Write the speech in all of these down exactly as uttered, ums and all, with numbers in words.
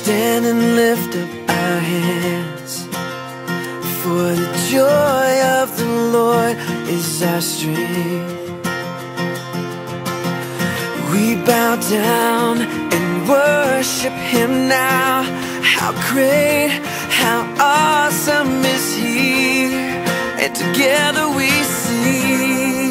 stand and lift up our hands, for the joy of the Lord is our strength. We bow down and worship Him now. How great, how awesome is He, and together we sing,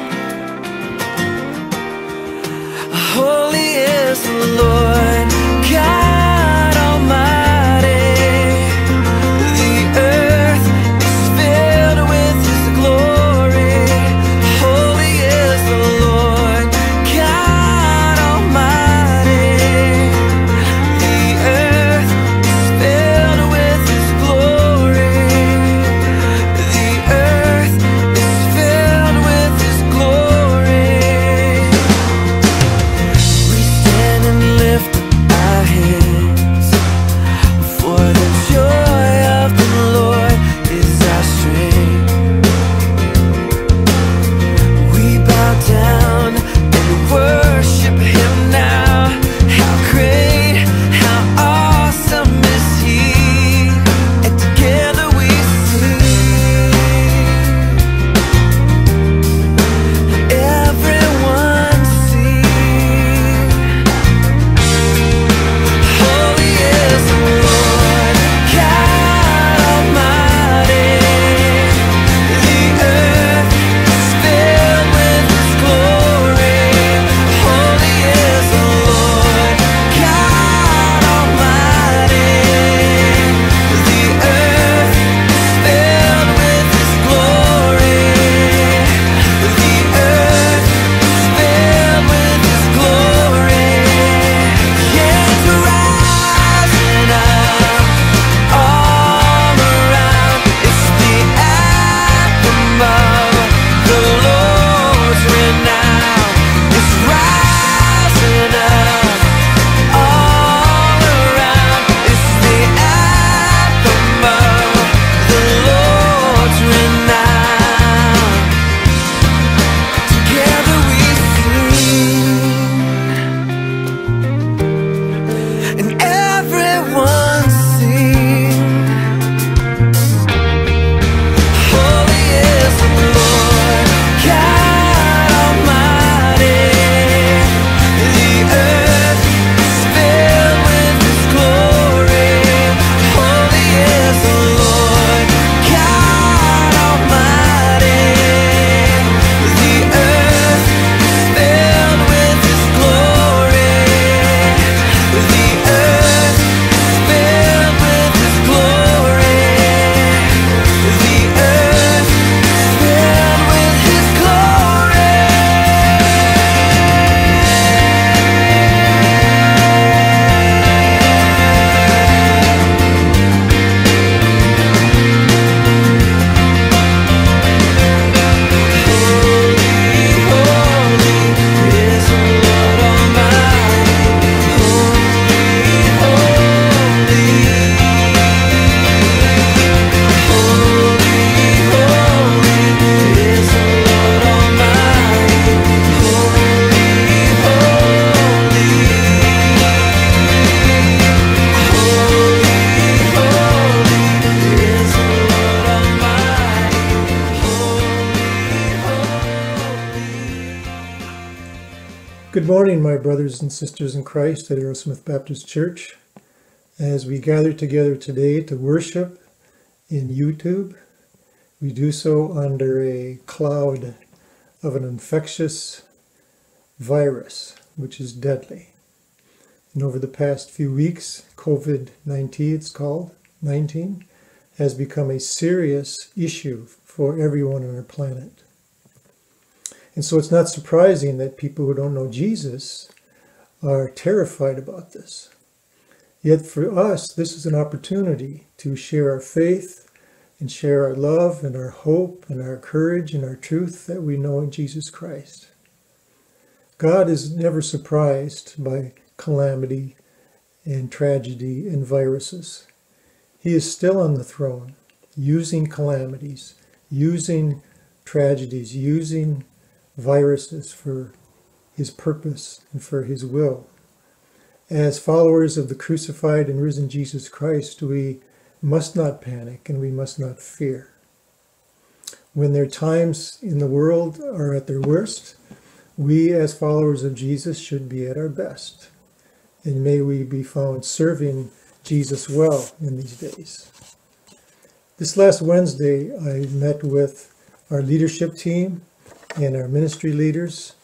holy is the Lord God Almighty. The earth is filled with His glory. Holy is the Lord God Almighty. The earth is filled with His glory. The earth is filled with His glory. We stand and lift up our hands, for the joy of the Lord is our strength. We bow down and worship Him now. How great, how awesome is He, and together we sing. Everyone sing, holy is the Lord God Almighty. The earth is filled with His glory. Holy is the Lord God Almighty. The earth is filled with His glory. The earth is filled with His glory. Yeah, it's rising up all around. It's the anthem of the Lord's renown. It's rising up all around. It's the anthem of the Lord's renown. Together we sing, and everyone sing. Holy is the Lord God Almighty. The earth is filled with His glory. Holy is the Lord God Almighty. The earth is filled with His glory. The earth is filled with His glory. The earth is filled with His glory. Holy, holy is the Lord Almighty. Holy, holy. Holy, holy is the Lord Almighty. Holy, holy. Holy, holy is the Lord Almighty. Holy, holy. Good morning, my brothers and sisters in Christ at Aerosmith Baptist Church. As we gather together today to worship in YouTube, we do so under a cloud of an infectious virus, which is deadly. And over the past few weeks, COVID nineteen, it's called, nineteen, has become a serious issue for everyone on our planet. And so it's not surprising that people who don't know Jesus are terrified about this. Yet for us, this is an opportunity to share our faith and share our love and our hope and our courage and our truth that we know in Jesus Christ. God is never surprised by calamity and tragedy and viruses. He is still on the throne, using calamities, using tragedies, using viruses for His purpose and for His will. As followers of the crucified and risen Jesus Christ, we must not panic and we must not fear. When their times in the world are at their worst, we as followers of Jesus should be at our best. And may we be found serving Jesus well in these days. This last Wednesday, I met with our leadership team and our ministry leaders,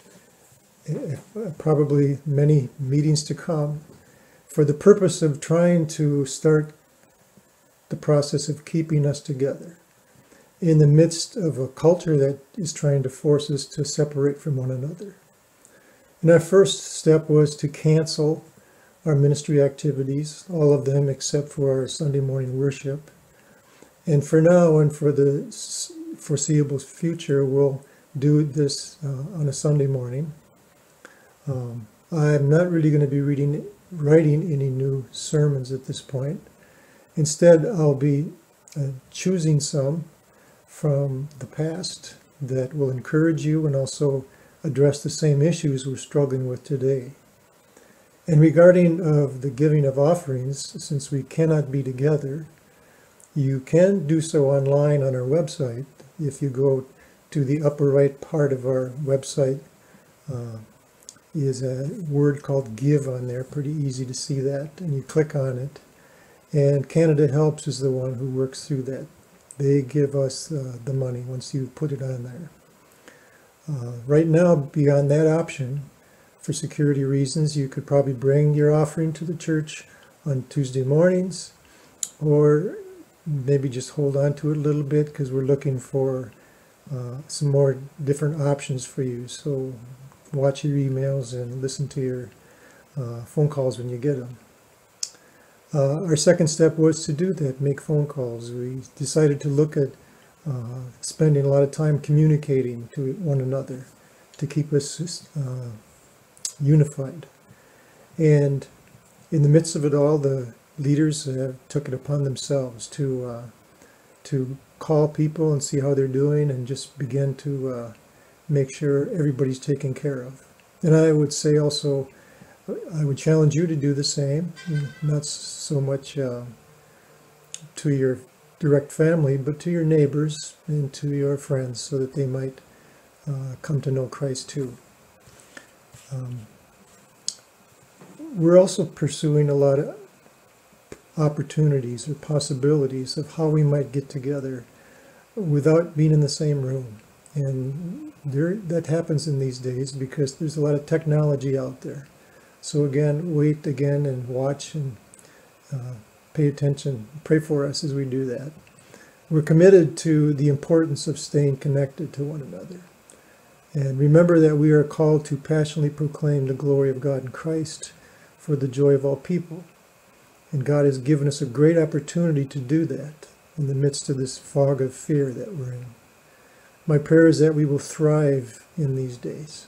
probably many meetings to come, for the purpose of trying to start the process of keeping us together in the midst of a culture that is trying to force us to separate from one another. And our first step was to cancel our ministry activities, all of them except for our Sunday morning worship. And for now and for the foreseeable future, we'll do this uh, on a Sunday morning. Um, I'm not really going to be reading, writing any new sermons at this point. Instead, I'll be uh, choosing some from the past that will encourage you and also address the same issues we're struggling with today. And regarding of the giving of offerings, since we cannot be together, you can do so online on our website. If you go to the upper right part of our website, uh, is a word called Give on there, pretty easy to see that, and you click on it. And Canada Helps is the one who works through that. They give us uh, the money once you put it on there. Uh, right now, beyond that option, for security reasons, you could probably bring your offering to the church on Tuesday mornings, or maybe just hold on to it a little bit because we're looking for uh, some more different options for you. So watch your emails and listen to your uh, phone calls when you get them. Uh, our second step was to do that, make phone calls. We decided to look at uh, spending a lot of time communicating to one another to keep us uh, unified. And in the midst of it all, the leaders uh, took it upon themselves to uh, to call people and see how they're doing and just begin to uh, make sure everybody's taken care of. And I would say also, I would challenge you to do the same, not so much uh, to your direct family, but to your neighbors and to your friends so that they might uh, come to know Christ too. Um, we're also pursuing a lot of opportunities or possibilities of how we might get together without being in the same room. And there, that happens in these days because there's a lot of technology out there. So again, wait again and watch and uh, pay attention. Pray for us as we do that. We're committed to the importance of staying connected to one another. And remember that we are called to passionately proclaim the glory of God in Christ for the joy of all people. And God has given us a great opportunity to do that in the midst of this fog of fear that we're in. My prayer is that we will thrive in these days.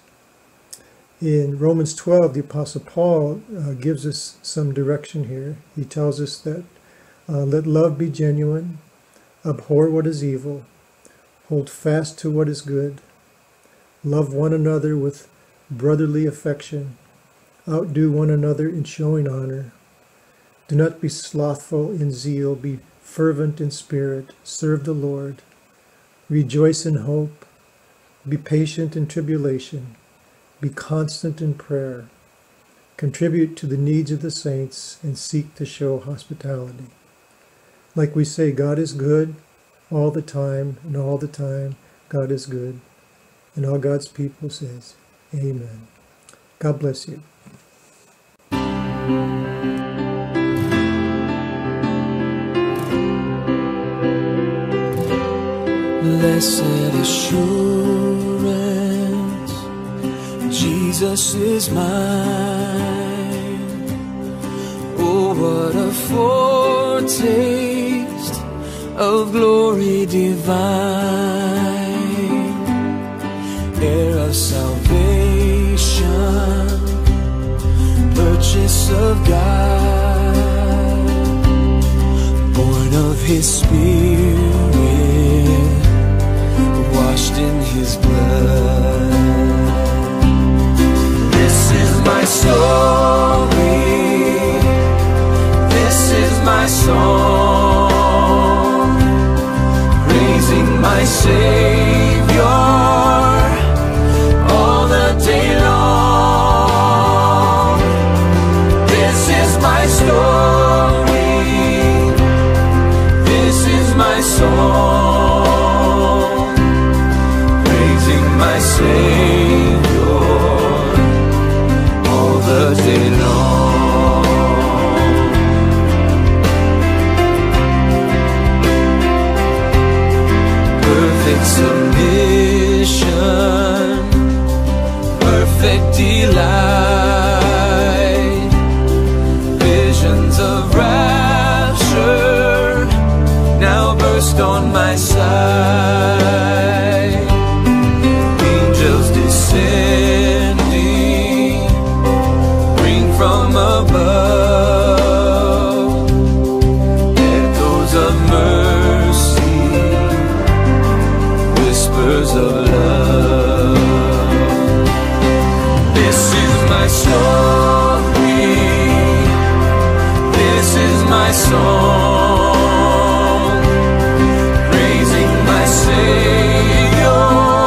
In Romans twelve, the Apostle Paul uh, gives us some direction here. He tells us that uh, let love be genuine, abhor what is evil, hold fast to what is good, love one another with brotherly affection, outdo one another in showing honor, do not be slothful in zeal, be fervent in spirit, serve the Lord, rejoice in hope, be patient in tribulation, be constant in prayer, contribute to the needs of the saints, and seek to show hospitality. Like we say, God is good all the time, and all the time God is good. And all God's people says, Amen. God bless you. Blessed assurance, Jesus is mine. Oh, what a foretaste of glory divine, heir of salvation, purchase of God, born of His Spirit, washed in His blood. This is my story, my song, praising my Savior all the day long. This is my story, this is my song, praising my Savior all the day long. Perfect submission, perfect delight, visions of rapture now burst on my sight. Angels descending, bring from above echoes of mercy, whispers of love. This is my story, this is my song, praising my Savior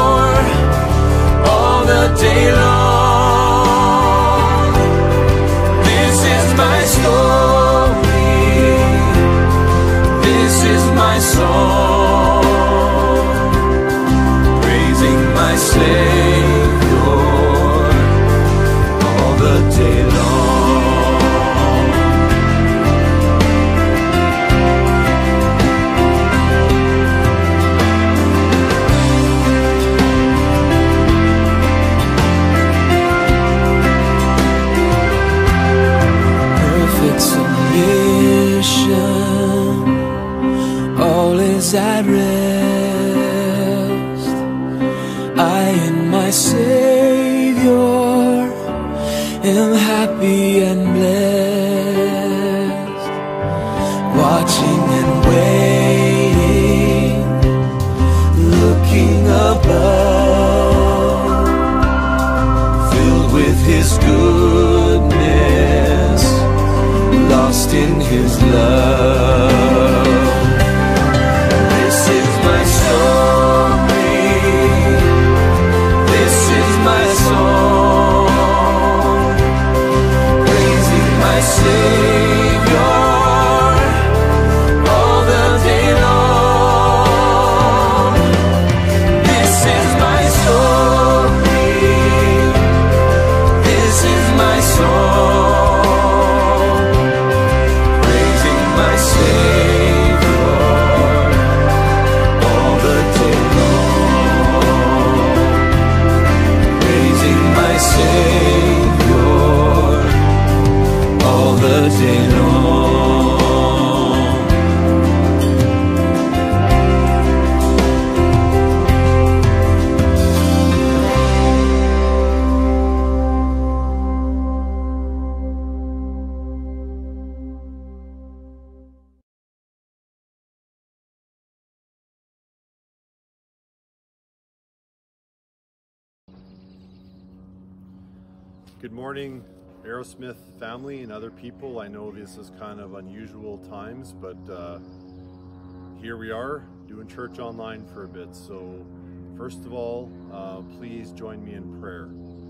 all the day long. This is my story, this is my song, praising my Savior all the day long. Perfect submission, all is at rest. I and my Savior am happy and blessed, watching and waiting, looking above, filled with His goodness, lost in His love. This is my story, this is my song, praising my Savior all the day long. This is my story, this is my song, praising my Savior all the day long, praising my Savior all the day long. Good morning, Aerosmith family and other people. I know this is kind of unusual times, but uh, here we are doing church online for a bit. So first of all, uh, please join me in prayer.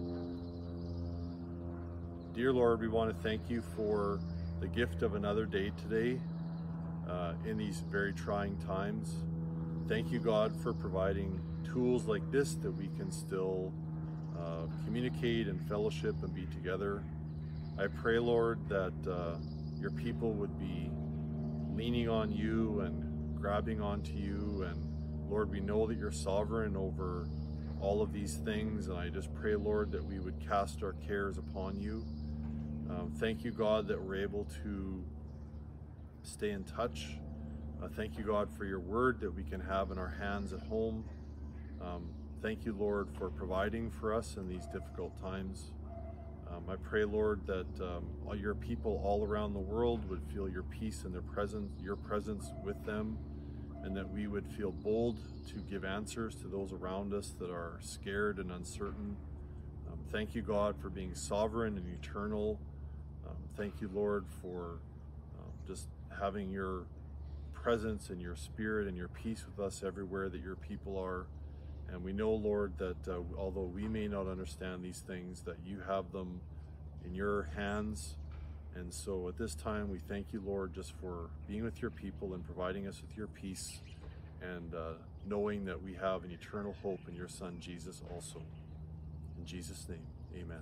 Dear Lord, we want to thank you for the gift of another day today uh, in these very trying times. Thank you, God, for providing tools like this that we can still Uh, communicate and fellowship and be together. I pray, Lord, that uh, your people would be leaning on you and grabbing onto you. And Lord, we know that you're sovereign over all of these things. And I just pray, Lord, that we would cast our cares upon you. Um, thank you, God, that we're able to stay in touch. Uh, thank you, God, for your word that we can have in our hands at home. Um, Thank you, Lord, for providing for us in these difficult times. Um, I pray, Lord, that um, all your people all around the world would feel your peace and their presence, your presence with them, and that we would feel bold to give answers to those around us that are scared and uncertain. Um, thank you, God, for being sovereign and eternal. Um, thank you, Lord, for uh, just having your presence and your spirit and your peace with us everywhere that your people are. And we know, Lord, that uh, although we may not understand these things, that you have them in your hands. And so at this time, we thank you, Lord, just for being with your people and providing us with your peace, and uh, knowing that we have an eternal hope in your Son, Jesus, also. In Jesus' name, amen.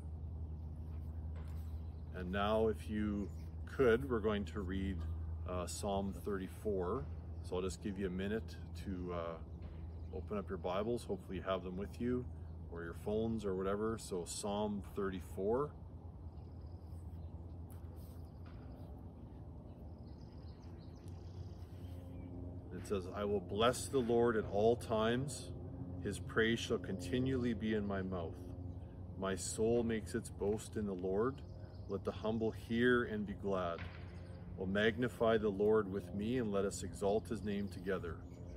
And now, if you could, we're going to read uh, Psalm thirty-four. So I'll just give you a minute to uh, open up your Bibles. Hopefully you have them with you, or your phones or whatever. So Psalm thirty-four. It says, I will bless the Lord at all times. His praise shall continually be in my mouth. My soul makes its boast in the Lord. Let the humble hear and be glad. O magnify the Lord with me, and let us exalt his name together.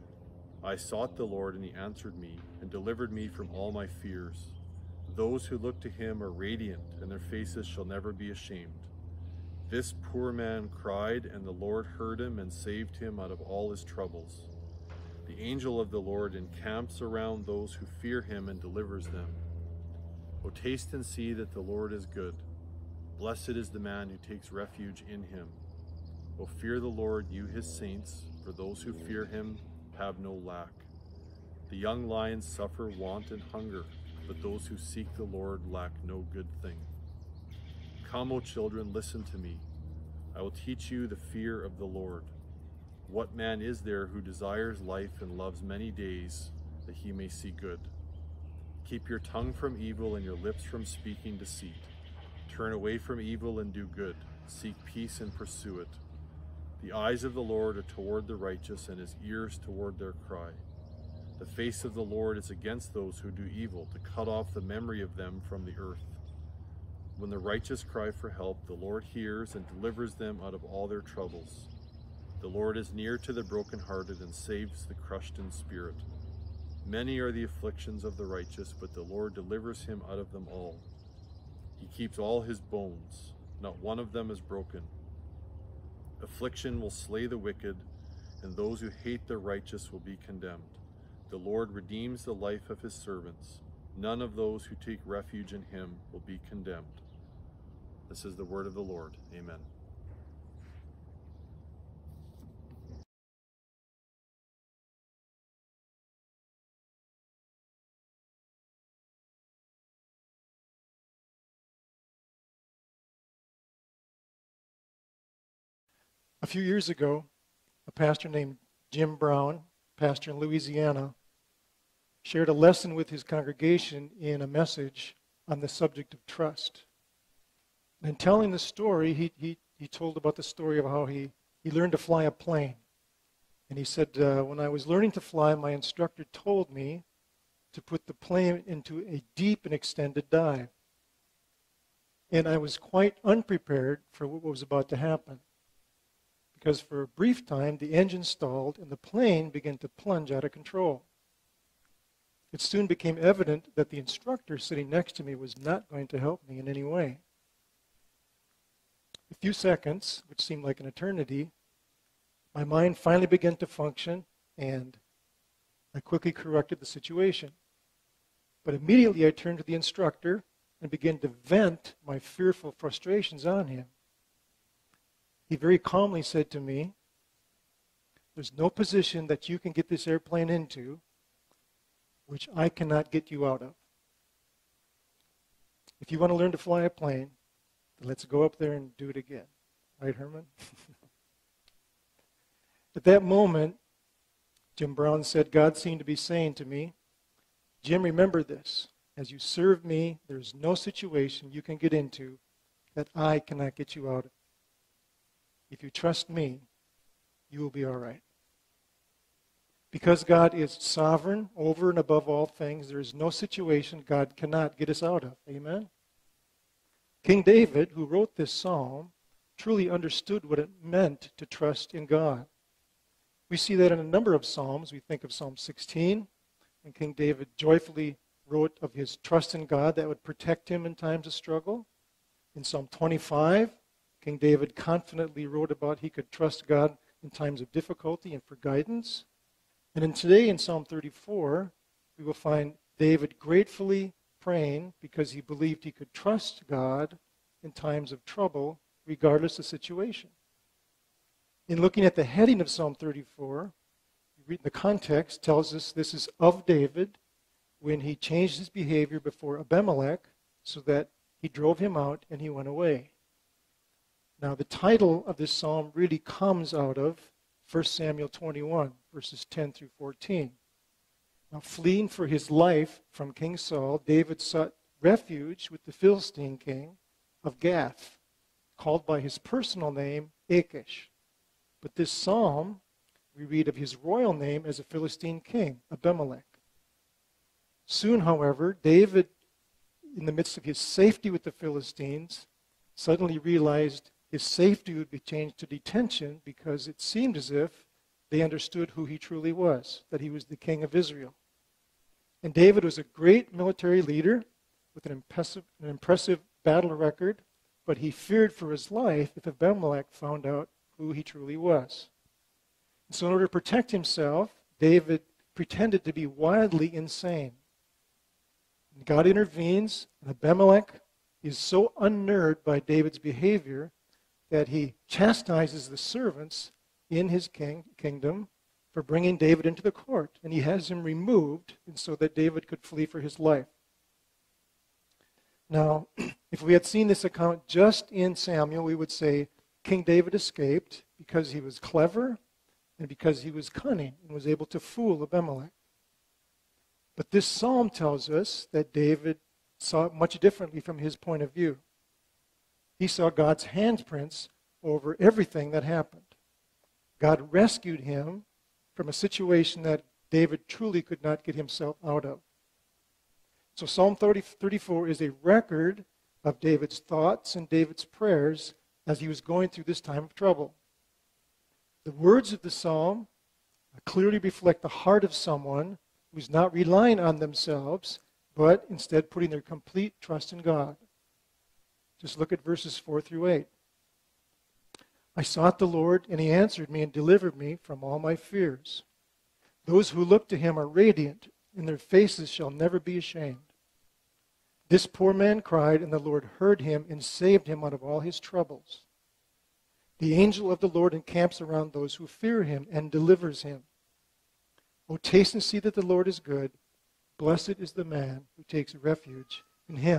I sought the Lord, and he answered me, and delivered me from all my fears. Those who look to him are radiant, and their faces shall never be ashamed. This poor man cried, and the Lord heard him and saved him out of all his troubles. The angel of the Lord encamps around those who fear him and delivers them. O taste and see that the Lord is good. Blessed is the man who takes refuge in him. O fear the Lord, you his saints, for those who fear him have no lack. The young lions suffer want and hunger, but those who seek the Lord lack no good thing. Come, O children, listen to me. I will teach you the fear of the Lord. What man is there who desires life and loves many days, that he may see good? Keep your tongue from evil and your lips from speaking deceit. Turn away from evil and do good. Seek peace and pursue it. The eyes of the Lord are toward the righteous, and his ears toward their cry. The face of the Lord is against those who do evil, to cut off the memory of them from the earth. When the righteous cry for help, the Lord hears and delivers them out of all their troubles. The Lord is near to the brokenhearted and saves the crushed in spirit. Many are the afflictions of the righteous, but the Lord delivers him out of them all. He keeps all his bones, not one of them is broken. Affliction will slay the wicked, and those who hate the righteous will be condemned. The Lord redeems the life of his servants. None of those who take refuge in him will be condemned. This is the word of the Lord. Amen. A few years ago, a pastor named Jim Brown, pastor in Louisiana, shared a lesson with his congregation in a message on the subject of trust. And in telling the story, he, he, he told about the story of how he, he learned to fly a plane. And he said, uh, when I was learning to fly, my instructor told me to put the plane into a deep and extended dive. And I was quite unprepared for what was about to happen, because for a brief time, the engine stalled and the plane began to plunge out of control. It soon became evident that the instructor sitting next to me was not going to help me in any way. A few seconds, which seemed like an eternity, my mind finally began to function, and I quickly corrected the situation. But immediately I turned to the instructor and began to vent my fearful frustrations on him. He very calmly said to me, there's no position that you can get this airplane into which I cannot get you out of. If you want to learn to fly a plane, then let's go up there and do it again. Right, Herman? At that moment, Jim Brown said, God seemed to be saying to me, Jim, remember this. As you serve me, there's no situation you can get into that I cannot get you out of. If you trust me, you will be all right. Because God is sovereign over and above all things, there is no situation God cannot get us out of. Amen? King David, who wrote this psalm, truly understood what it meant to trust in God. We see that in a number of psalms. We think of Psalm sixteen, and King David joyfully wrote of his trust in God that would protect him in times of struggle. In Psalm twenty-five, King David confidently wrote about he could trust God in times of difficulty and for guidance. And then today in Psalm thirty-four, we will find David gratefully praying because he believed he could trust God in times of trouble, regardless of situation. In looking at the heading of Psalm thirty-four, you read the context tells us this is of David when he changed his behavior before Abimelech so that he drove him out and he went away. Now the title of this psalm really comes out of First Samuel twenty-one, verses ten through fourteen. Now fleeing for his life from King Saul, David sought refuge with the Philistine king of Gath, called by his personal name Achish. But this psalm, we read of his royal name as a Philistine king, Abimelech. Soon, however, David, in the midst of his safety with the Philistines, suddenly realized his safety would be changed to detention because it seemed as if they understood who he truly was, that he was the king of Israel. And David was a great military leader with an impressive, an impressive battle record, but he feared for his life if Abimelech found out who he truly was. And so in order to protect himself, David pretended to be wildly insane. And God intervenes, and Abimelech is so unnerved by David's behavior that he chastises the servants in his king, kingdom for bringing David into the court. And he has him removed and so that David could flee for his life. Now, if we had seen this account just in Samuel, we would say King David escaped because he was clever and because he was cunning and was able to fool Abimelech. But this psalm tells us that David saw it much differently from his point of view. He saw God's handprints over everything that happened. God rescued him from a situation that David truly could not get himself out of. So Psalm thirty-four is a record of David's thoughts and David's prayers as he was going through this time of trouble. The words of the psalm clearly reflect the heart of someone who's not relying on themselves, but instead putting their complete trust in God. Just look at verses four through eight. I sought the Lord, and he answered me and delivered me from all my fears. Those who look to him are radiant, and their faces shall never be ashamed. This poor man cried, and the Lord heard him and saved him out of all his troubles. The angel of the Lord encamps around those who fear him and delivers him. O taste and see that the Lord is good. Blessed is the man who takes refuge in him.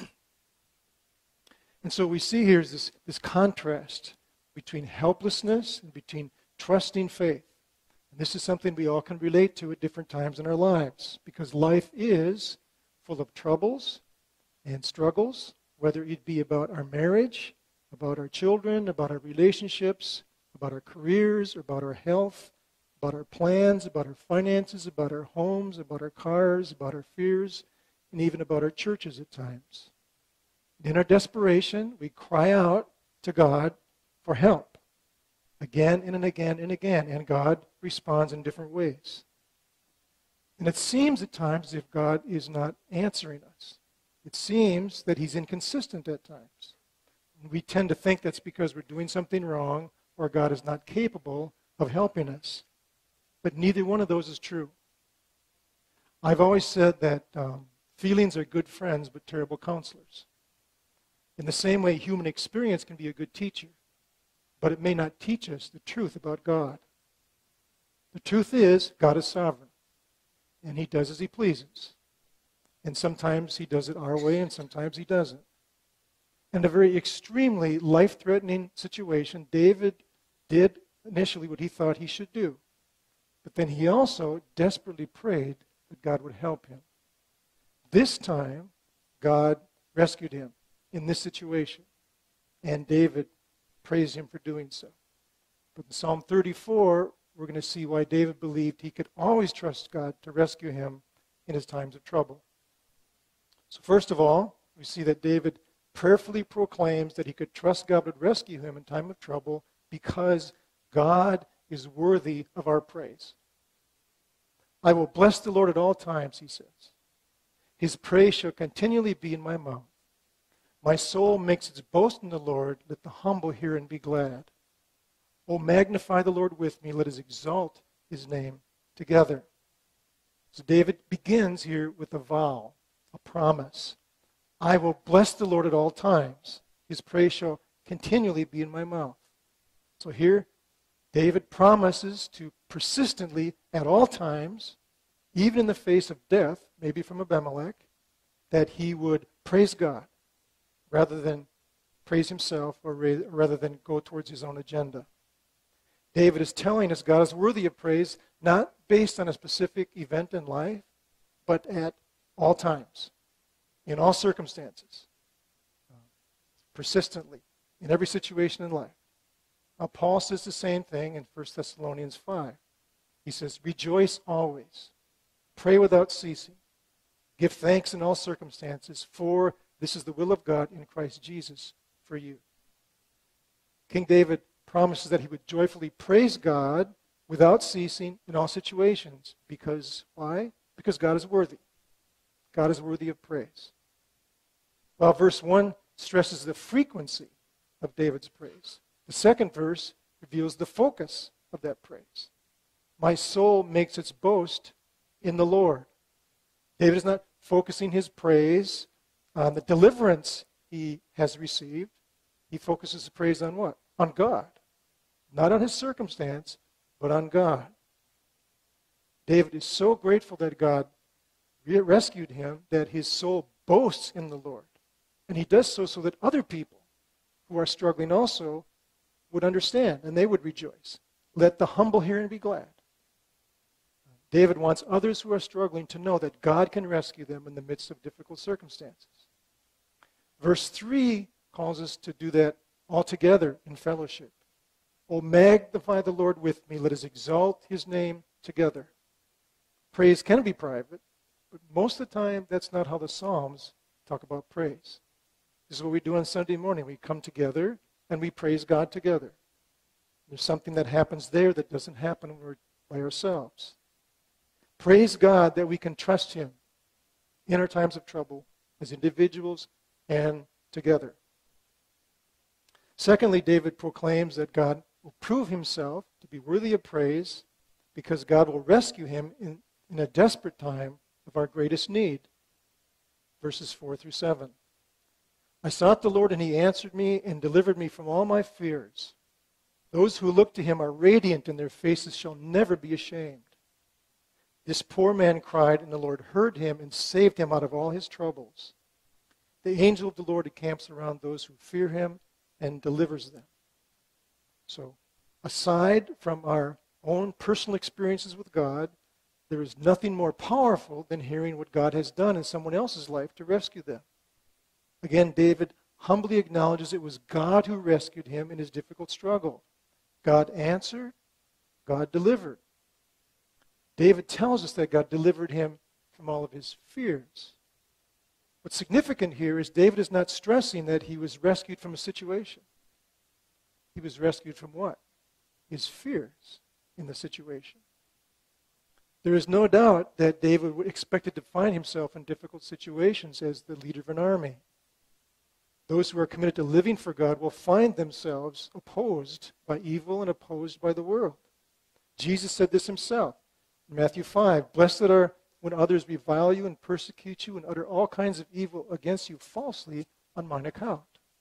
And so we see here is this, this contrast between helplessness and between trusting faith. And this is something we all can relate to at different times in our lives, because life is full of troubles and struggles, whether it be about our marriage, about our children, about our relationships, about our careers, about our health, about our plans, about our finances, about our homes, about our cars, about our fears, and even about our churches at times. In our desperation, we cry out to God for help again and again and again, and God responds in different ways. And it seems at times as if God is not answering us. It seems that he's inconsistent at times. And we tend to think that's because we're doing something wrong or God is not capable of helping us. But neither one of those is true. I've always said that um, feelings are good friends but terrible counselors. In the same way, human experience can be a good teacher, but it may not teach us the truth about God. The truth is, God is sovereign, and he does as he pleases. And sometimes he does it our way, and sometimes he doesn't. In a very extremely life-threatening situation, David did initially what he thought he should do. But then he also desperately prayed that God would help him. This time, God rescued him in this situation, and David praised him for doing so. But in Psalm thirty-four, we're going to see why David believed he could always trust God to rescue him in his times of trouble. So first of all, we see that David prayerfully proclaims that he could trust God would rescue him in time of trouble because God is worthy of our praise. I will bless the Lord at all times, he says. His praise shall continually be in my mouth. My soul makes its boast in the Lord. Let the humble hear and be glad. Oh, magnify the Lord with me. Let us exalt his name together. So David begins here with a vow, a promise. I will bless the Lord at all times. His praise shall continually be in my mouth. So here, David promises to persistently, at all times, even in the face of death, maybe from Abimelech, that he would praise God rather than praise himself or rather than go towards his own agenda. David is telling us God is worthy of praise, not based on a specific event in life, but at all times, in all circumstances, persistently, in every situation in life. Now, Paul says the same thing in First Thessalonians five. He says, rejoice always, pray without ceasing, give thanks in all circumstances, for this is the will of God in Christ Jesus for you. King David promises that he would joyfully praise God without ceasing in all situations. Because, why? Because God is worthy. God is worthy of praise. Well, verse one stresses the frequency of David's praise. The second verse reveals the focus of that praise. My soul makes its boast in the Lord. David is not focusing his praise on the deliverance he has received. He focuses his praise on what? On God. Not on his circumstance, but on God. David is so grateful that God rescued him that his soul boasts in the Lord. And he does so so that other people who are struggling also would understand and they would rejoice. Let the humble hear and be glad. David wants others who are struggling to know that God can rescue them in the midst of difficult circumstances. Verse three calls us to do that all together in fellowship. Oh, magnify the Lord with me. Let us exalt his name together. Praise can be private, but most of the time that's not how the Psalms talk about praise. This is what we do on Sunday morning. We come together and we praise God together. There's something that happens there that doesn't happen when we're by ourselves. Praise God that we can trust him in our times of trouble as individuals and together. Secondly, David proclaims that God will prove himself to be worthy of praise because God will rescue him in, in a desperate time of our greatest need. Verses four through seven. I sought the Lord and he answered me and delivered me from all my fears. Those who look to him are radiant and their faces shall never be ashamed. This poor man cried and the Lord heard him and saved him out of all his troubles. The angel of the Lord encamps around those who fear him and delivers them. So, aside from our own personal experiences with God, there is nothing more powerful than hearing what God has done in someone else's life to rescue them. Again, David humbly acknowledges it was God who rescued him in his difficult struggle. God answered, God delivered. David tells us that God delivered him from all of his fears. What's significant here is David is not stressing that he was rescued from a situation. He was rescued from what? His fears in the situation. There is no doubt that David expected to find himself in difficult situations as the leader of an army. Those who are committed to living for God will find themselves opposed by evil and opposed by the world. Jesus said this himself in Matthew five, blessed are when others revile you and persecute you and utter all kinds of evil against you falsely on mine account.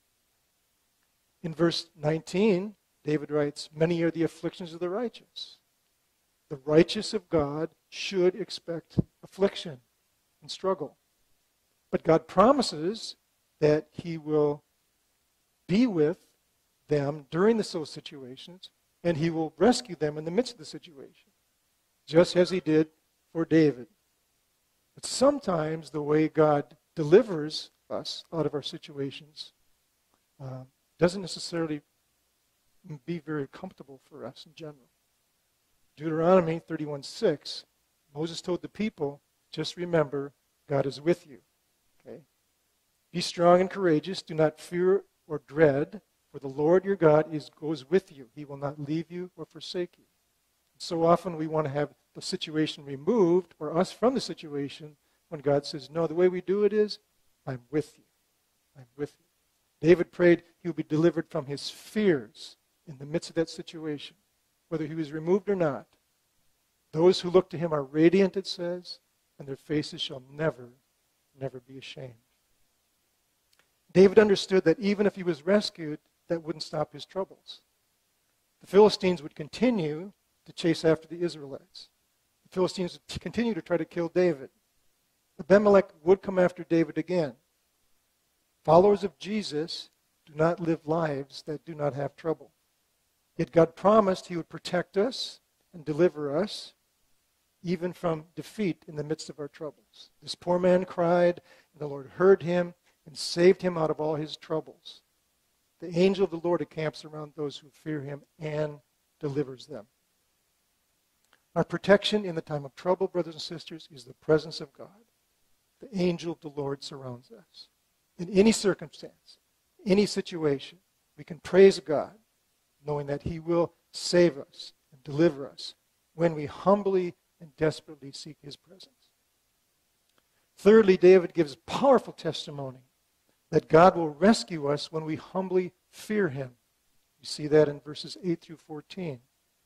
In verse nineteen, David writes, many are the afflictions of the righteous. The righteous of God should expect affliction and struggle. But God promises that he will be with them during those situations, and he will rescue them in the midst of the situation, just as he did for David. But sometimes the way God delivers us out of our situations uh, doesn't necessarily be very comfortable for us in general. Deuteronomy thirty-one six, Moses told the people, just remember, God is with you. Okay? Be strong and courageous. Do not fear or dread, for the Lord your God is, goes with you. He will not leave you or forsake you. So often we want to have the situation removed or us from the situation when God says, no, the way we do it is, I'm with you. I'm with you. David prayed he would be delivered from his fears in the midst of that situation, whether he was removed or not. Those who look to him are radiant, it says, and their faces shall never, never be ashamed. David understood that even if he was rescued, that wouldn't stop his troubles. The Philistines would continue to chase after the Israelites. The Philistines would continue to try to kill David. Abimelech would come after David again. Followers of Jesus do not live lives that do not have trouble. Yet God promised he would protect us and deliver us even from defeat in the midst of our troubles. This poor man cried, and the Lord heard him and saved him out of all his troubles. The angel of the Lord encamps around those who fear him and delivers them. Our protection in the time of trouble, brothers and sisters, is the presence of God. The angel of the Lord surrounds us. In any circumstance, any situation, we can praise God, knowing that he will save us and deliver us when we humbly and desperately seek his presence. Thirdly, David gives powerful testimony that God will rescue us when we humbly fear him. You see that in verses eight through fourteen.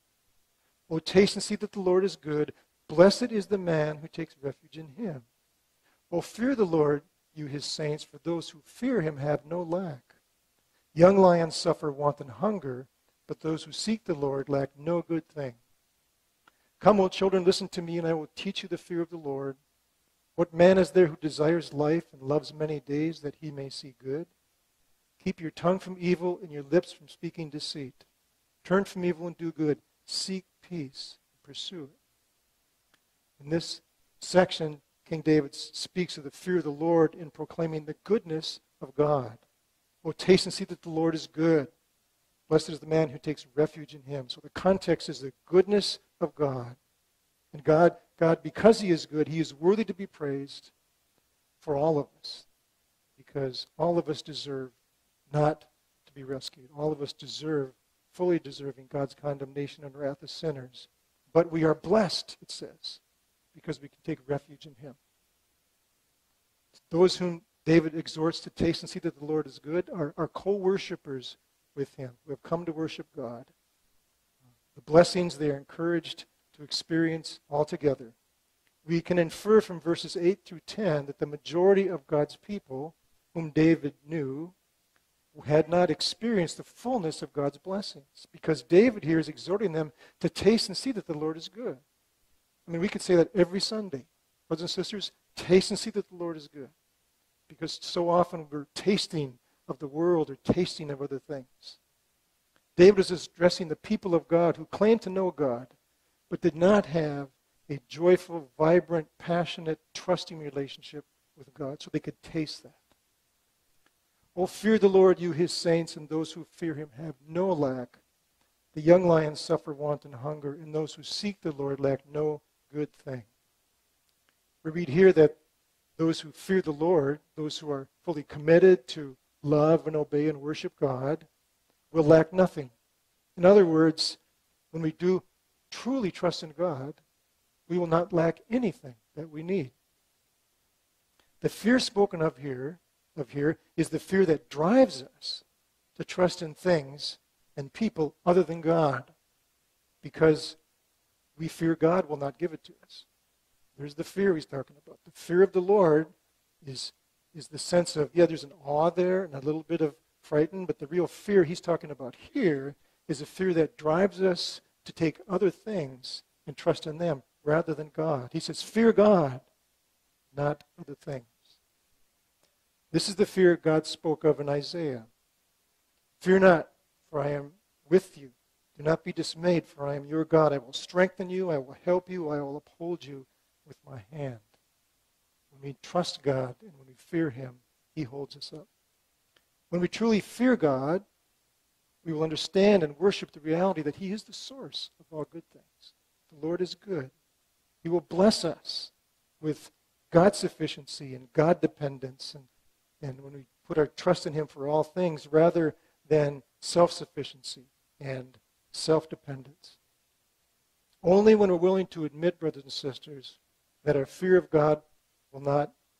O taste and see that the Lord is good. Blessed is the man who takes refuge in him. O fear the Lord, you his saints, for those who fear him have no lack. Young lions suffer want and hunger, but those who seek the Lord lack no good thing. Come, O children, listen to me, and I will teach you the fear of the Lord. What man is there who desires life and loves many days that he may see good? Keep your tongue from evil and your lips from speaking deceit. Turn from evil and do good. Seek peace and pursue it. In this section, King David speaks of the fear of the Lord in proclaiming the goodness of God. Oh, taste and see that the Lord is good. Blessed is the man who takes refuge in him. So the context is the goodness of God. And God, God, because he is good, he is worthy to be praised for all of us. Because all of us deserve not to be rescued. All of us deserve, fully deserving God's condemnation and wrath as sinners. But we are blessed, it says, because we can take refuge in him. Those whom David exhorts to taste and see that the Lord is good are, are co-worshipers with him who have come to worship God. The blessings they are encouraged to experience altogether. We can infer from verses eight through ten that the majority of God's people, whom David knew, had not experienced the fullness of God's blessings, because David here is exhorting them to taste and see that the Lord is good. I mean, we could say that every Sunday. Brothers and sisters, taste and see that the Lord is good. Because so often we're tasting of the world or tasting of other things. David is addressing the people of God who claim to know God, but did not have a joyful, vibrant, passionate, trusting relationship with God, so they could taste that. Oh, fear the Lord, you his saints, and those who fear him have no lack. The young lions suffer want and hunger, and those who seek the Lord lack no good thing. We read here that those who fear the Lord, those who are fully committed to love and obey and worship God, will lack nothing. In other words, when we do truly trust in God, we will not lack anything that we need. The fear spoken of here, of here is the fear that drives us to trust in things and people other than God, because we fear God will not give it to us. There's the fear he's talking about. The fear of the Lord is, is the sense of, yeah, there's an awe there and a little bit of frightened, but the real fear he's talking about here is a fear that drives us to take other things and trust in them rather than God. He says, fear God, not other things. This is the fear God spoke of in Isaiah. Fear not, for I am with you. Do not be dismayed, for I am your God. I will strengthen you, I will help you, I will uphold you with my hand. When we trust God and when we fear him, he holds us up. When we truly fear God, we will understand and worship the reality that he is the source of all good things. The Lord is good. He will bless us with God's sufficiency and God dependence, and, and when we put our trust in him for all things rather than self-sufficiency and self-dependence. Only when we're willing to admit, brothers and sisters, that our fear of God will not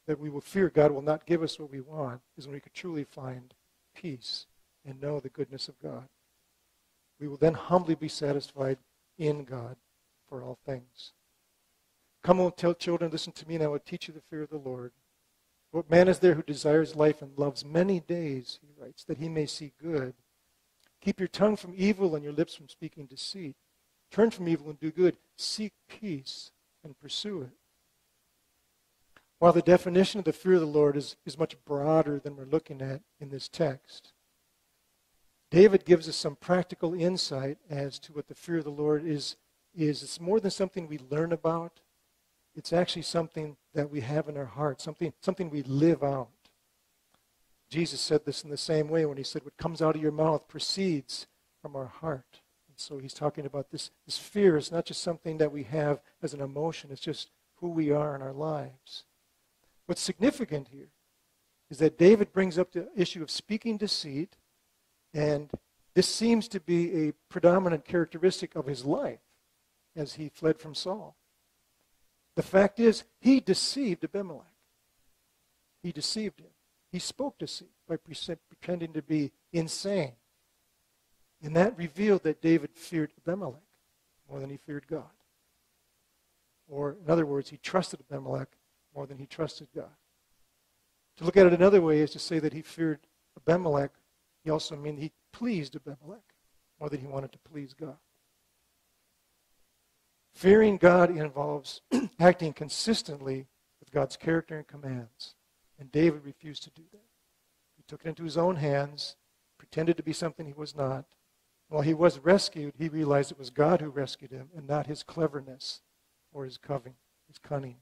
that we will fear God will not give us what we want is when we could truly find peace and know the goodness of God. We will then humbly be satisfied in God for all things. Come, O tell children, listen to me, and I will teach you the fear of the Lord. What man is there who desires life and loves many days, he writes, that he may see good? Keep your tongue from evil and your lips from speaking deceit. Turn from evil and do good. Seek peace and pursue it. While the definition of the fear of the Lord is, is much broader than we're looking at in this text, David gives us some practical insight as to what the fear of the Lord is. is. It's more than something we learn about. It's actually something that we have in our heart, something, something we live out. Jesus said this in the same way when he said, what comes out of your mouth proceeds from our heart. And so he's talking about this, this fear is not just something that we have as an emotion, it's just who we are in our lives. What's significant here is that David brings up the issue of speaking deceit, and this seems to be a predominant characteristic of his life as he fled from Saul. The fact is, he deceived Abimelech. He deceived him. He spoke deceit by pretending to be insane. And that revealed that David feared Abimelech more than he feared God. Or, in other words, he trusted Abimelech more than he trusted God. To look at it another way is to say that he feared Abimelech. He also means he pleased Abimelech more than he wanted to please God. Fearing God involves acting consistently with God's character and commands. And David refused to do that. He took it into his own hands, pretended to be something he was not. While he was rescued, he realized it was God who rescued him and not his cleverness or his cunning. His cunning.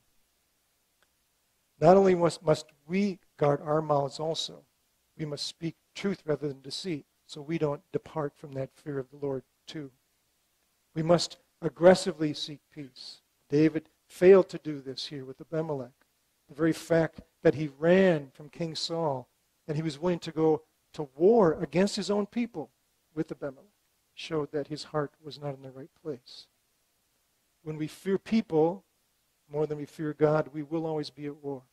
Not only must, must we guard our mouths also, we must speak truth rather than deceit, so we don't depart from that fear of the Lord too. We must aggressively seek peace. David failed to do this here with Abimelech. The very fact that he ran from King Saul and he was willing to go to war against his own people with Abimelech showed that his heart was not in the right place. When we fear people more than we fear God, we will always be at war.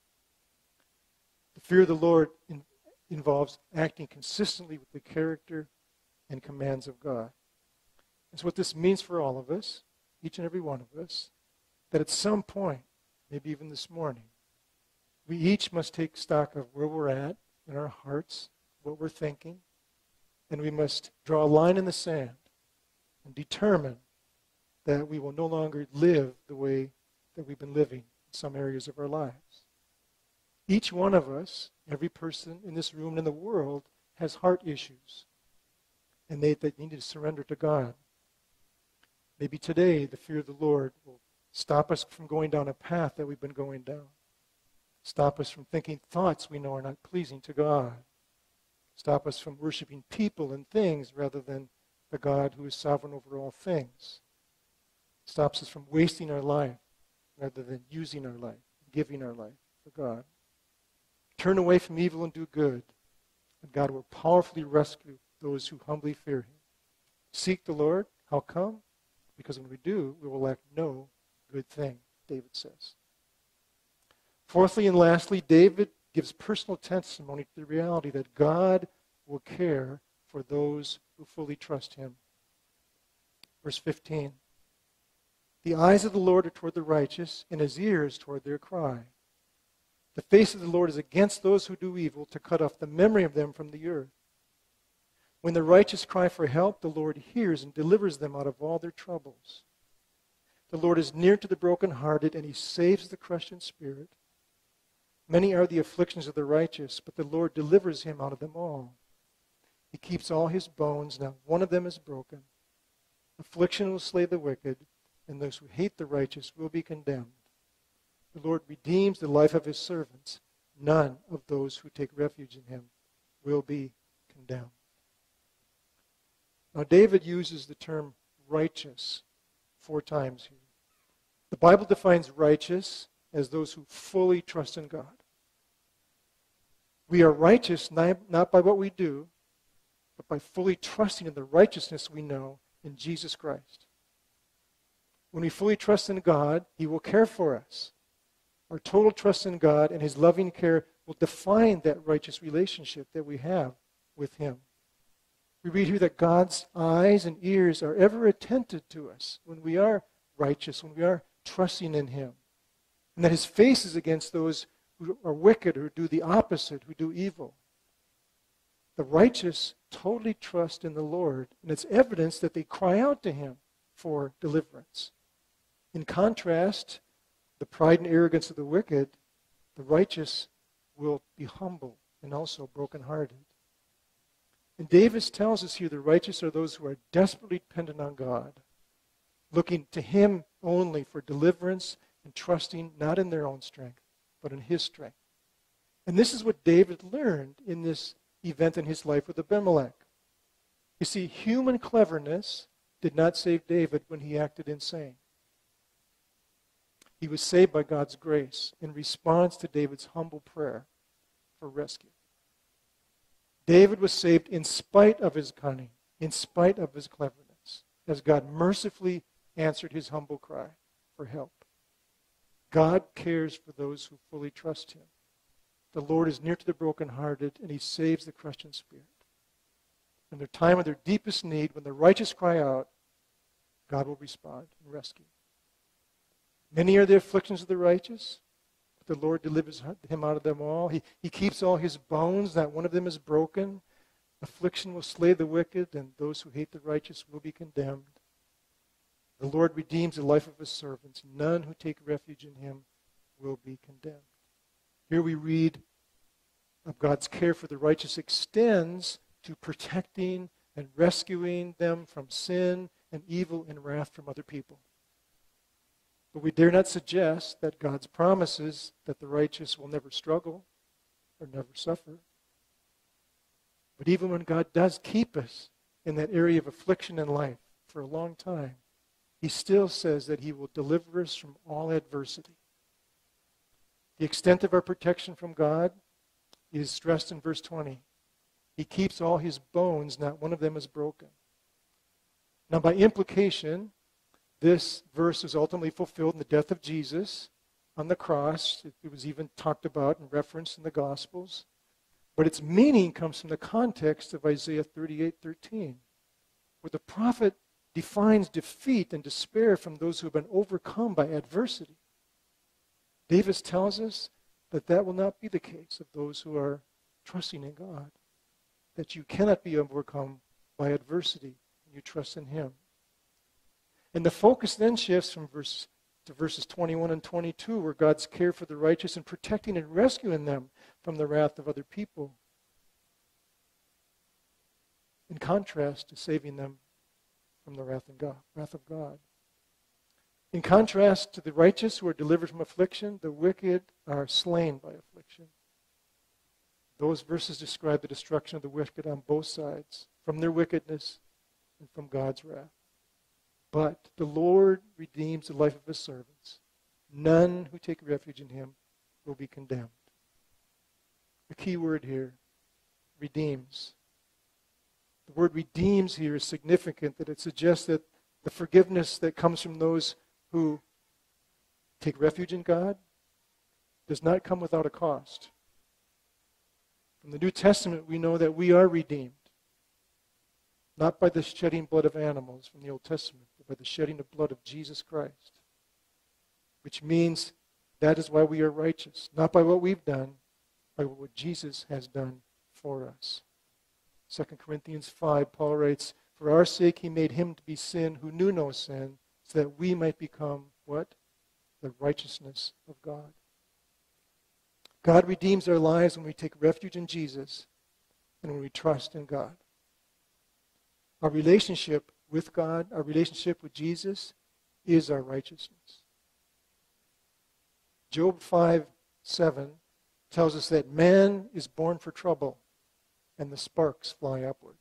The fear of the Lord in, involves acting consistently with the character and commands of God. And so what this means for all of us, each and every one of us, that at some point, maybe even this morning, we each must take stock of where we're at in our hearts, what we're thinking, and we must draw a line in the sand and determine that we will no longer live the way that we've been living in some areas of our lives. Each one of us, every person in this room and in the world, has heart issues, and they, they need to surrender to God. Maybe today the fear of the Lord will stop us from going down a path that we've been going down. Stop us from thinking thoughts we know are not pleasing to God. Stop us from worshiping people and things rather than the God who is sovereign over all things. Stops us from wasting our life rather than using our life, giving our life for God. Turn away from evil and do good, and God will powerfully rescue those who humbly fear him. Seek the Lord. How come? Because when we do, we will lack no good thing, David says. Fourthly and lastly, David gives personal testimony to the reality that God will care for those who fully trust him. Verse fifteen. The eyes of the Lord are toward the righteous, and his ears toward their cry. The face of the Lord is against those who do evil, to cut off the memory of them from the earth. When the righteous cry for help, the Lord hears and delivers them out of all their troubles. The Lord is near to the brokenhearted, and he saves the crushed in spirit. Many are the afflictions of the righteous, but the Lord delivers him out of them all. He keeps all his bones, not one of them is broken. Affliction will slay the wicked, and those who hate the righteous will be condemned. The Lord redeems the life of his servants. None of those who take refuge in him will be condemned. Now, David uses the term righteous four times here. The Bible defines righteous as those who fully trust in God. We are righteous not by what we do, but by fully trusting in the righteousness we know in Jesus Christ. When we fully trust in God, he will care for us. Our total trust in God and his loving care will define that righteous relationship that we have with him. We read here that God's eyes and ears are ever attentive to us when we are righteous, when we are trusting in him. And that his face is against those who are wicked, who do the opposite, who do evil. The righteous totally trust in the Lord, and it's evidence that they cry out to him for deliverance. In contrast, the pride and arrogance of the wicked, the righteous will be humble and also brokenhearted. And David tells us here the righteous are those who are desperately dependent on God, looking to him only for deliverance and trusting not in their own strength, but in his strength. And this is what David learned in this event in his life with Abimelech. You see, human cleverness did not save David when he acted insane. He was saved by God's grace in response to David's humble prayer for rescue. David was saved in spite of his cunning, in spite of his cleverness, as God mercifully answered his humble cry for help. God cares for those who fully trust him. The Lord is near to the brokenhearted, and he saves the crushed in spirit. In their time of their deepest need, when the righteous cry out, God will respond and rescue. Many are the afflictions of the righteous, but the Lord delivers him out of them all. He, he keeps all his bones, not one of them is broken. Affliction will slay the wicked, and those who hate the righteous will be condemned. The Lord redeems the life of his servants. None who take refuge in him will be condemned. Here we read of God's care for the righteous extends to protecting and rescuing them from sin and evil and wrath from other people. But we dare not suggest that God's promises that the righteous will never struggle or never suffer. But even when God does keep us in that area of affliction in life for a long time, he still says that he will deliver us from all adversity. The extent of our protection from God is stressed in verse twenty. He keeps all his bones, not one of them is broken. Now, by implication, this verse is ultimately fulfilled in the death of Jesus on the cross. It was even talked about and referenced in the Gospels. But its meaning comes from the context of Isaiah thirty-eight thirteen, where the prophet defines defeat and despair from those who have been overcome by adversity. David tells us that that will not be the case of those who are trusting in God, that you cannot be overcome by adversity when you trust in him. And the focus then shifts from verse to verses twenty-one and twenty-two, where God's care for the righteous and protecting and rescuing them from the wrath of other people, in contrast to saving them from the wrath of God. Wrath of God. In contrast to the righteous who are delivered from affliction, the wicked are slain by affliction. Those verses describe the destruction of the wicked on both sides, from their wickedness and from God's wrath. But the Lord redeems the life of his servants. None who take refuge in him will be condemned. The key word here, redeems. The word redeems here is significant, that it suggests that the forgiveness that comes from those who take refuge in God does not come without a cost. From the New Testament, we know that we are redeemed, not by the shedding blood of animals from the Old Testament, but by the shedding of blood of Jesus Christ, which means that is why we are righteous, not by what we've done, by what Jesus has done for us. Second Corinthians five, Paul writes, "For our sake he made him to be sin who knew no sin, so that we might become," what? "The righteousness of God." God redeems our lives when we take refuge in Jesus and when we trust in God. Our relationship with God, our relationship with Jesus, is our righteousness. Job five seven tells us that man is born for trouble, and the sparks fly upward.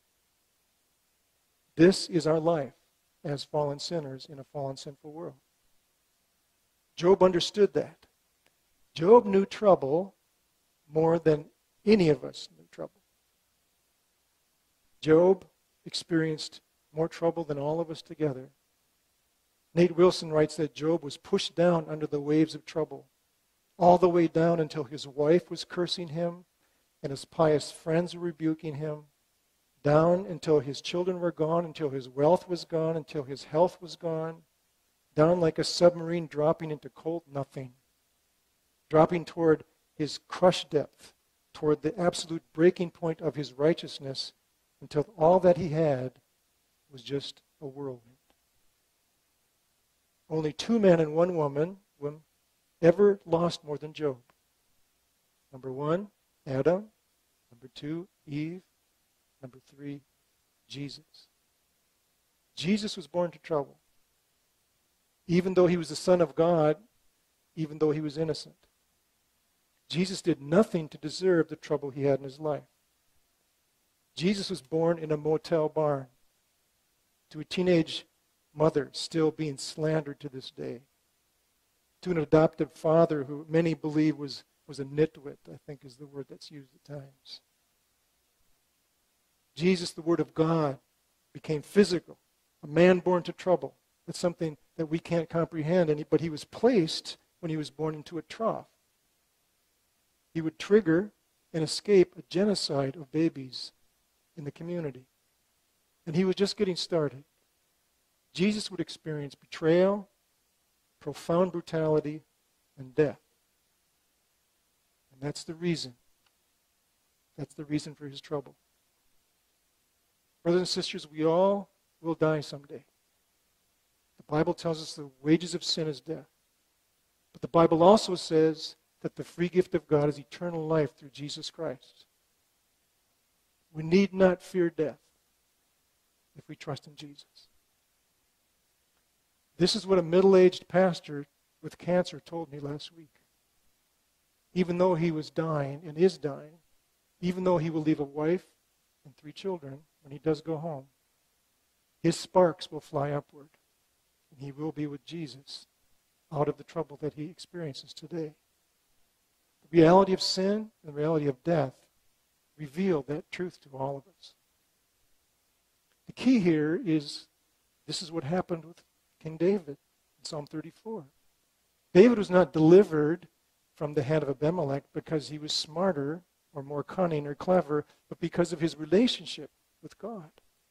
This is our life as fallen sinners in a fallen, sinful world. Job understood that. Job knew trouble more than any of us knew trouble. Job experienced more trouble than all of us together. Nate Wilson writes that Job was pushed down under the waves of trouble all the way down until his wife was cursing him and his pious friends were rebuking him, down until his children were gone, until his wealth was gone, until his health was gone, down like a submarine dropping into cold nothing, dropping toward his crush depth, toward the absolute breaking point of his righteousness, until all that he had was just a whirlwind. Only two men and one woman ever lost more than Job. Number one, Adam. Number two, Eve. Number three, Jesus. Jesus was born to trouble. Even though he was the Son of God, even though he was innocent. Jesus did nothing to deserve the trouble he had in his life. Jesus was born in a motel barn to a teenage mother still being slandered to this day, to an adoptive father who many believe was, was a nitwit, I think is the word that's used at times. Jesus, the Word of God, became physical, a man born to trouble. That's something that we can't comprehend, but he was placed when he was born into a trough. He would trigger and escape a genocide of babies in the community. And he was just getting started. Jesus would experience betrayal, profound brutality, and death. And that's the reason. That's the reason for his trouble. Brothers and sisters, we all will die someday. The Bible tells us the wages of sin is death. But the Bible also says that the free gift of God is eternal life through Jesus Christ. We need not fear death if we trust in Jesus. This is what a middle-aged pastor with cancer told me last week. Even though he was dying and is dying, even though he will leave a wife and three children when he does go home, his sparks will fly upward, and he will be with Jesus out of the trouble that he experiences today. The reality of sin and the reality of death reveal that truth to all of us. The key here is, this is what happened with King David in Psalm thirty-four. David was not delivered from the hand of Abimelech because he was smarter or more cunning or clever, but because of his relationship with God.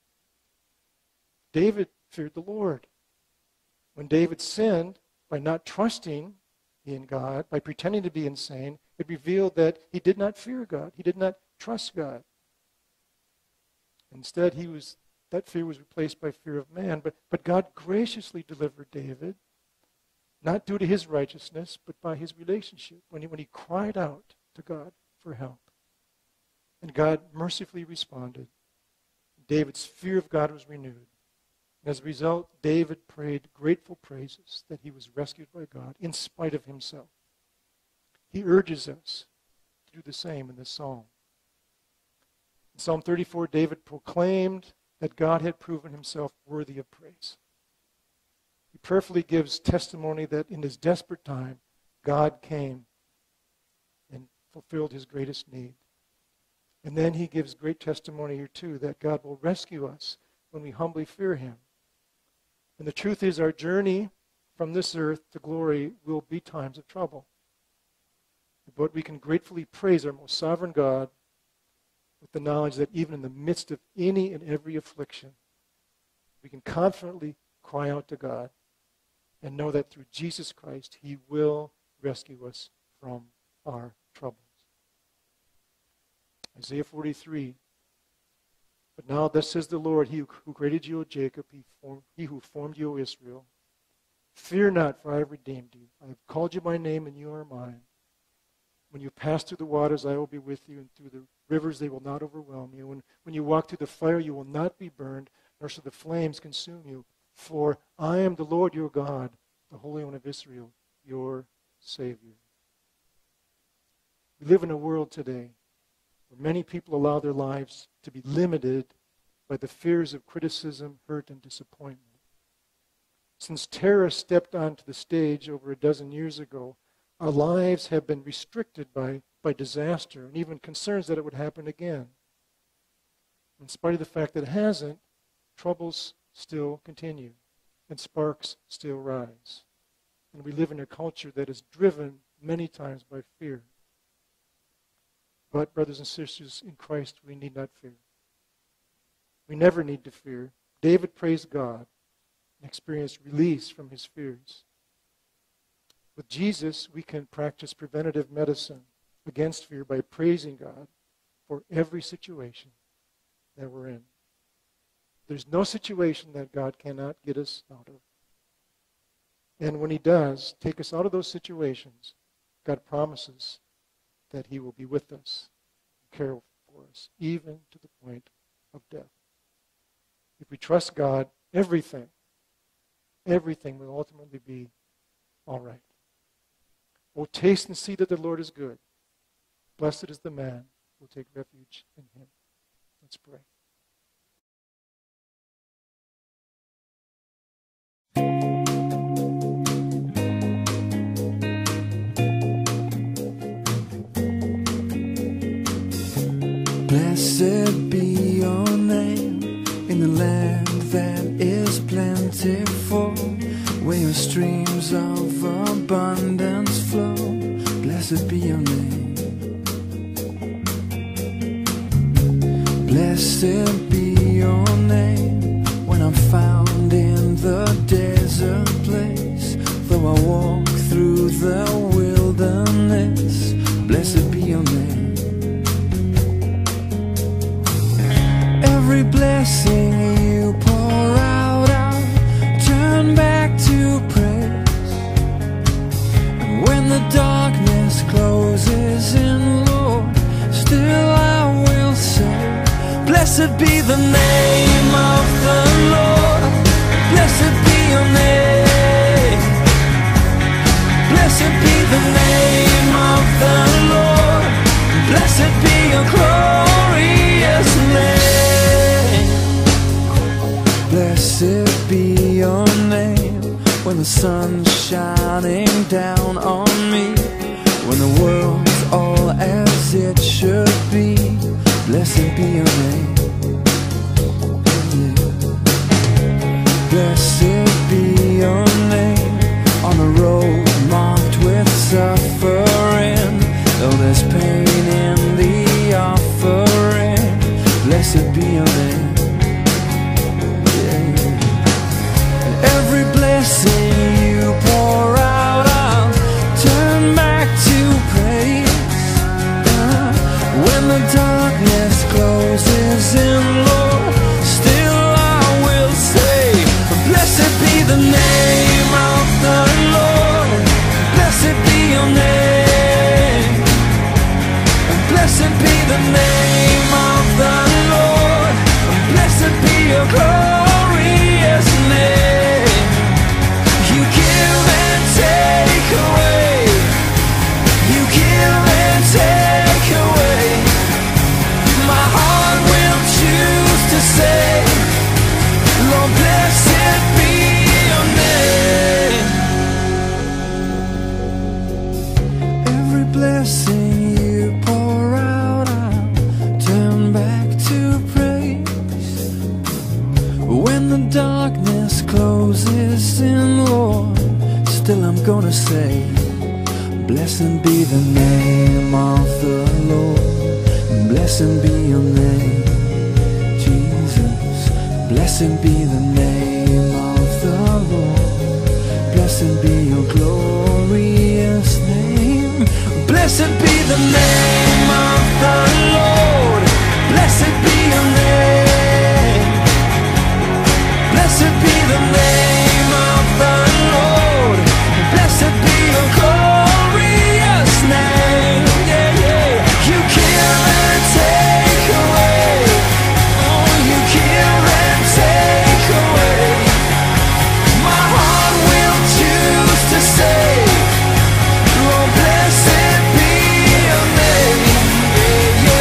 David feared the Lord. When David sinned by not trusting in God, by pretending to be insane, it revealed that he did not fear God. He did not trust God. Instead, he was that fear was replaced by fear of man. But, but God graciously delivered David, not due to his righteousness, but by his relationship, when he, when he cried out to God for help. And God mercifully responded. David's fear of God was renewed. And as a result, David prayed grateful praises that he was rescued by God in spite of himself. He urges us to do the same in this psalm. In Psalm thirty-four, David proclaimed that God had proven himself worthy of praise. He prayerfully gives testimony that in his desperate time, God came and fulfilled his greatest need. And then he gives great testimony here too, that God will rescue us when we humbly fear him. And the truth is, our journey from this earth to glory will be times of trouble. But we can gratefully praise our most sovereign God with the knowledge that even in the midst of any and every affliction, we can confidently cry out to God and know that through Jesus Christ, he will rescue us from our troubles. Isaiah forty-three, but now thus says the Lord, he who created you, O Jacob, he, formed, he who formed you, O Israel. Fear not, for I have redeemed you. I have called you by name, and you are mine. When you pass through the waters, I will be with you, and through the rivers they will not overwhelm you. When, when you walk through the fire, you will not be burned, nor shall the flames consume you. For I am the Lord your God, the Holy One of Israel, your Savior. We live in a world today where many people allow their lives to be limited by the fears of criticism, hurt, and disappointment. Since terror stepped onto the stage over a dozen years ago, our lives have been restricted by, by disaster and even concerns that it would happen again. In spite of the fact that it hasn't, troubles still continue and sparks still rise. And we live in a culture that is driven many times by fear. But, brothers and sisters in Christ, we need not fear. We never need to fear. David praised God and experienced release from his fears. With Jesus, we can practice preventative medicine against fear by praising God for every situation that we're in. There's no situation that God cannot get us out of. And when he does take us out of those situations, God promises that he will be with us, care for us, even to the point of death. If we trust God, everything, everything will ultimately be all right. Oh, taste and see that the Lord is good. Blessed is the man who will take refuge in him. Let's pray. Blessed be your name in the land that is plentiful, where your streams of abundance flow. Blessed be your name. Blessed be your name when I'm found in the desert place, though I walk through the wilderness. Blessed be your name. Every blessing you pour out, I'll turn back to praise. And when the darkness closes in, Lord, still I will say, blessed be the name of the Lord. Blessed be your name. Blessed be the name of the Lord. Blessed be your glorious name. Blessed be your name when the sun's shining down on me, when the world's all as it should be. Blessed be your name. Blessed be your name on the road marked with suffering, though there's pain in the offering. Blessed be your name. Every blessing you pour out, I'll turn back to praise. Uh, when the darkness closes in, Lord, still I will say, blessed be the name of the Lord. Blessed be your name. Blessed be the name of the Lord. Blessed be your glorious name. You give and take away. You give and take away. My heart will choose to say, Lord, blessed be your name. Every blessing you pour out, I'll turn back to praise. When the darkness closes in, Lord, still I'm gonna say, blessed be the name of the Lord. Blessed be your name, Jesus. Blessed be the name of the Lord. Blessed be your glorious name. Blessed be the name of the Lord. Blessed be your name. Blessed be the name of the Lord. Blessed be your glorious name. Yeah, yeah. You give and take away. Oh, you give and take away. My heart will choose to say, Lord, blessed be your name. Yeah,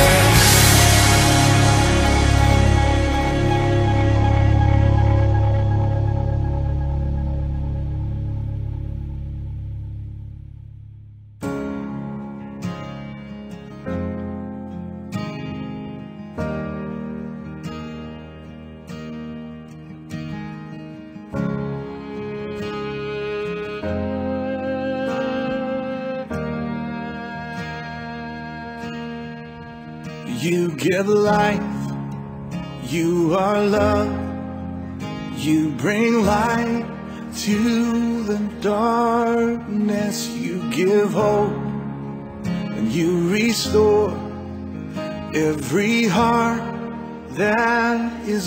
You give life, you are love, you bring light to the darkness, you give hope, and you restore every heart that is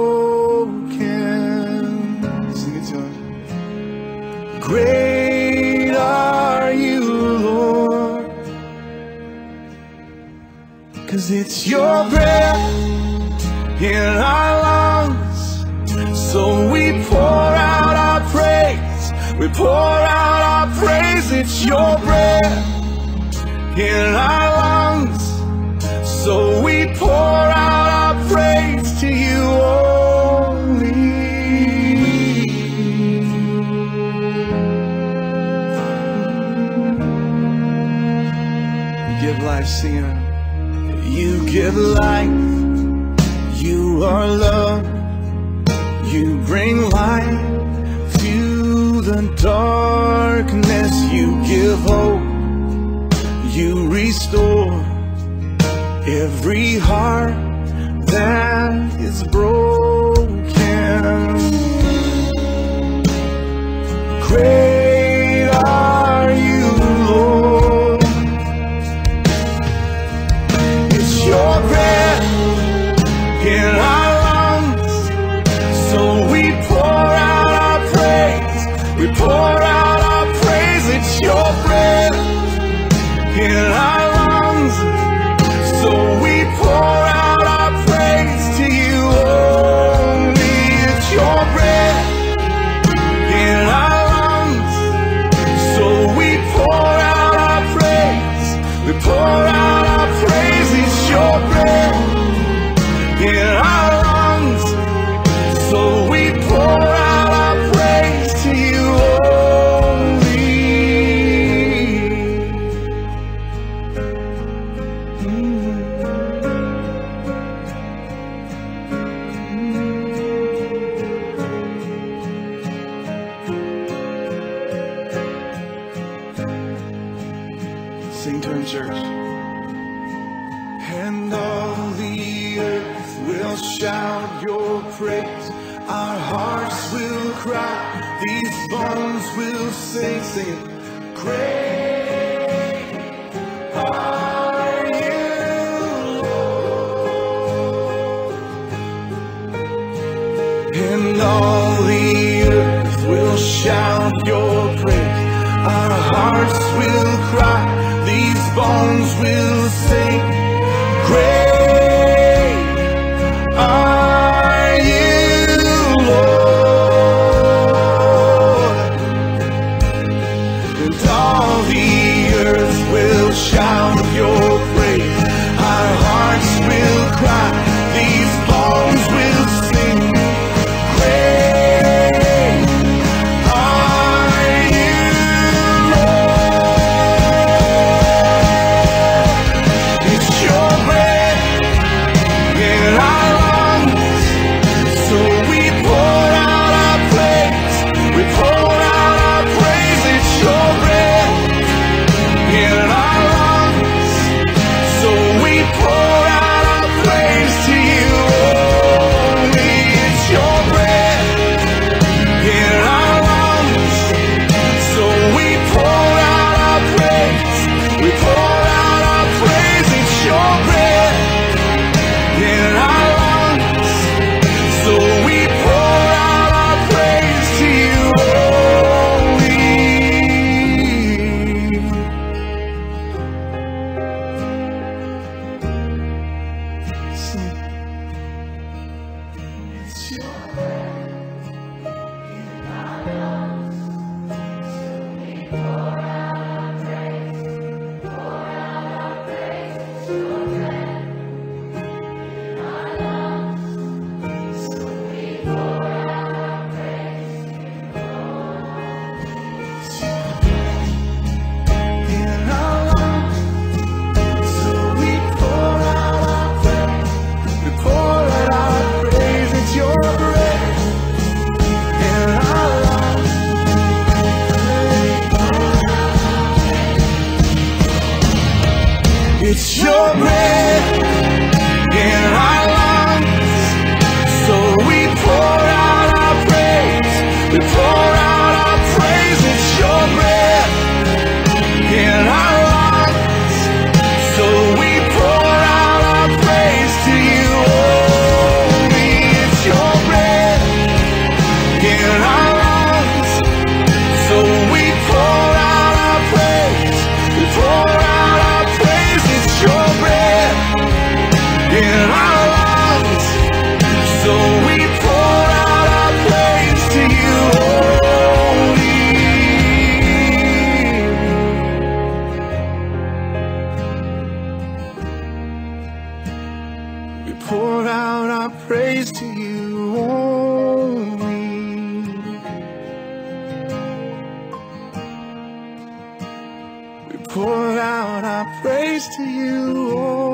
broken. Sing it to him. Great are you, Lord, 'cause it's your breath in our lungs, so we pour out our praise, we pour out our praise. It's your breath in our lungs, so we pour out our praise to you only. Give life, singing. You give life, you are love, you bring light to the darkness, you give hope, you restore every heart that is broken. Great are you, Lord. It's your breath in our lungs, so we pour out our praise, we pour out our praise. It's your breath in our lungs, so we pour out our praise to you only. It's your breath in our lungs, so we pour out our praise, we pour out our praise. It's your breath in our lungs, so we pour out our praise to you only. Sing to him, church. And all the earth will shout your praise, our hearts will cry, these bones will sing, sing. Great are you, Lord. And all the earth will shout your praise, our hearts will cry, these bones will sing. Great are you, Lord. And all the earth will shout your praise, our hearts will cry, these bones will sing. Great are you, Lord. It's your breath in our lungs, so we pour out our praise, we pour out our praise. It's your breath in our lungs, so we pour out our praise to you only. It's your breath in our lungs, so we pour out our praise, we pour out our praise. It's your breath in our lungs, so we pour out our praise to you only. Sing. It's your breath in our lungs, so we pour out our praise, pour out our praise. It's your breath in our lungs, so we pour out our praise. It's your breath in our lungs, so we pour out our praise, we pour out our praise. It's your breath my praise to you, oh